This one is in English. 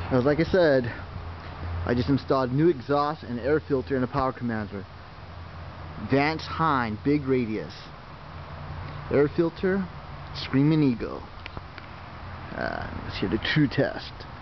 As like I said, I just installed new exhaust and air filter in the power commander. Vance Hine, big radius. Air filter, Screaming Eagle. Let's hear the true test.